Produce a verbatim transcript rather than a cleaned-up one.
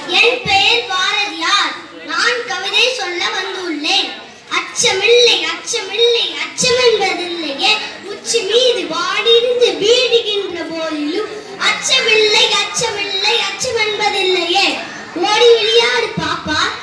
என் பெயர் பாரதியார். நான் கவிதை சொல்ல வந்துள்ளேன். அச்சமில்லை அச்சமில்லை அச்சம் என்பதில்லையே, உச்சி மீது வாடிருந்து வீடுகின்ற போதிலும் அச்சமில்லை அச்சமில்லை அச்சம் என்பதில்லையே. ஓடி விளையாடு பாப்பா,